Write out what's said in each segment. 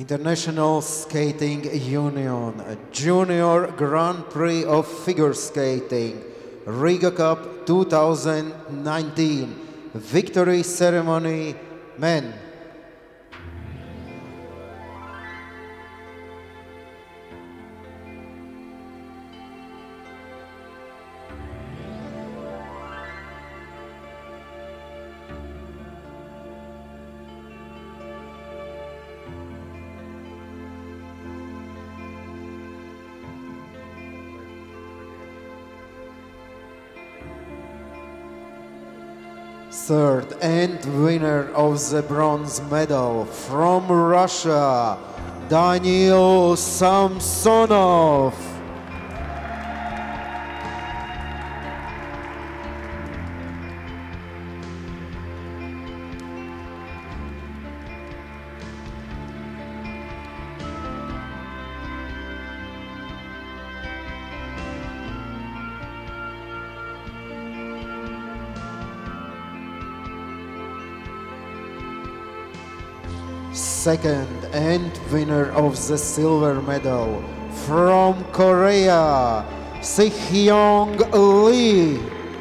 International Skating Union, Junior Grand Prix of Figure Skating, Riga Cup 2019, Victory Ceremony, Men. Third and winner of the bronze medal from Russia, Daniil Samsonov. Second and winner of the silver medal from Korea, Si-hyung Lee.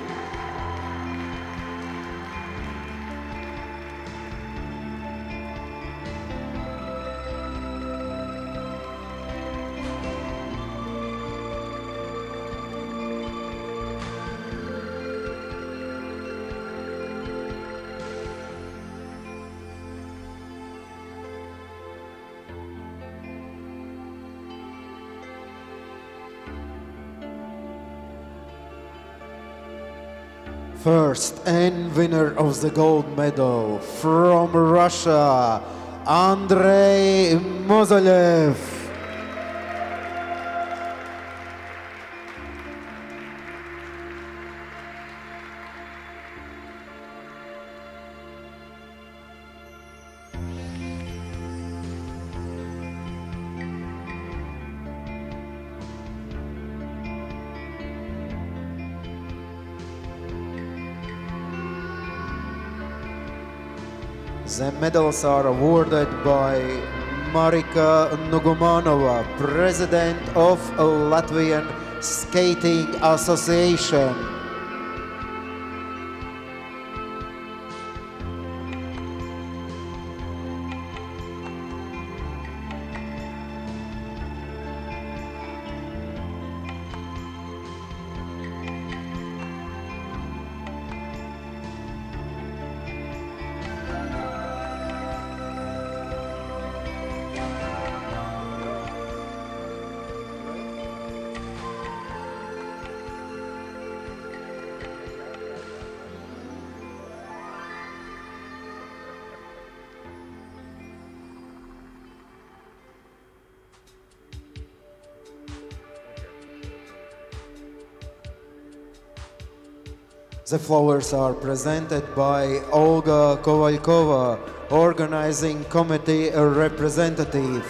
First and winner of the gold medal from Russia, Andrei Mozolev. The medals are awarded by Marika Nugumanova, President of Latvian Skating Association. The flowers are presented by Olga Kovalkova, organizing committee representative.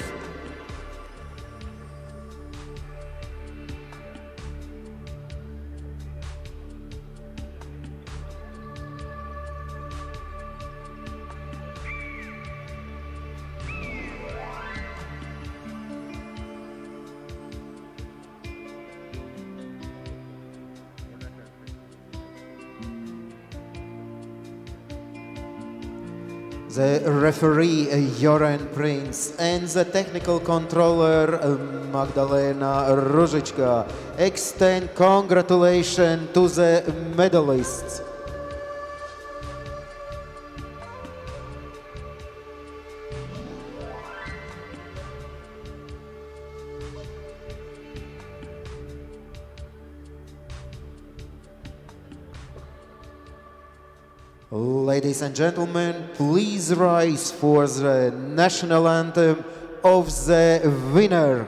The referee Joran Prince and the technical controller Magdalena Ružička extend congratulations to the medalists. Ladies and gentlemen, please rise for the national anthem of the winner.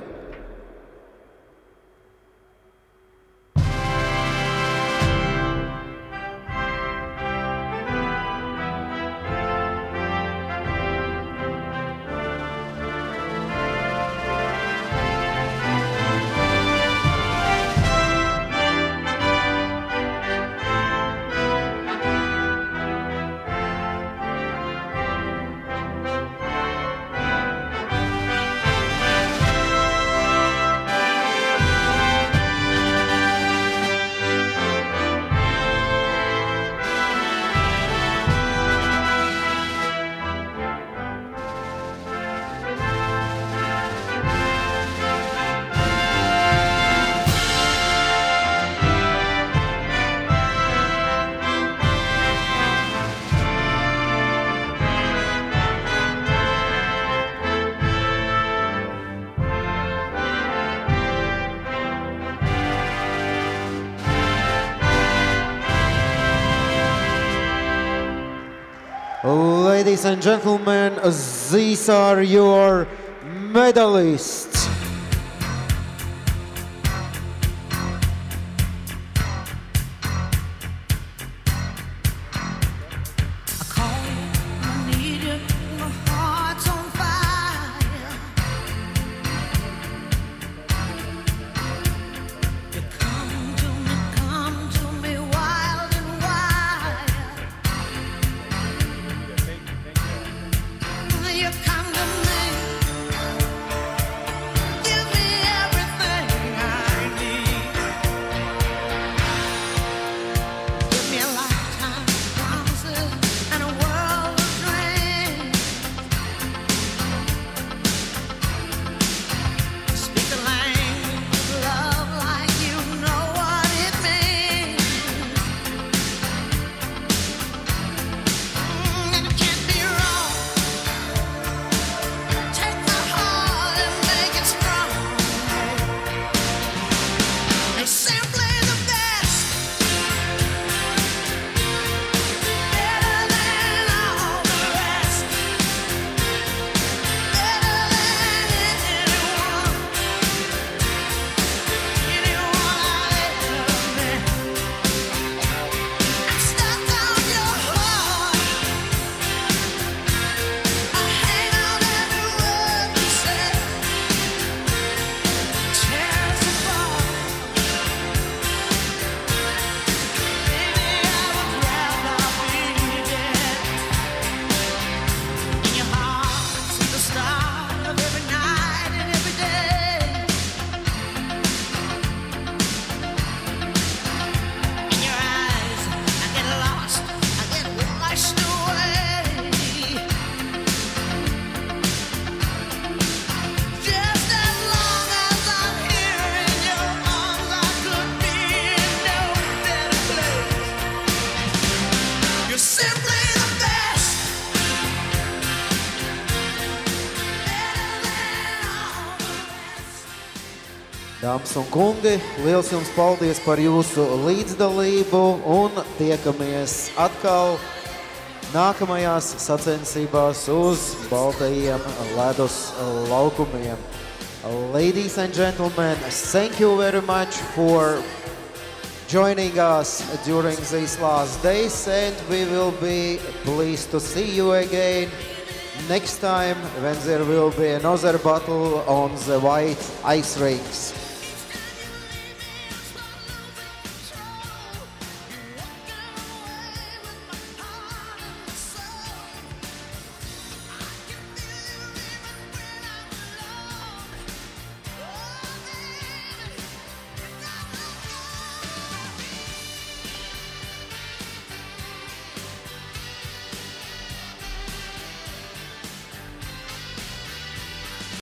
Ladies and gentlemen, these are your medalists. Dāmas un kungi, liels jums paldies par jūsu līdzdalību un tiekamies atkal nākamajās sacensībās uz baltajiem ledus laukumiem. Ladies and gentlemen, thank you very much for joining us during these last days, and we will be pleased to see you again next time when there will be another battle on the white ice rinks.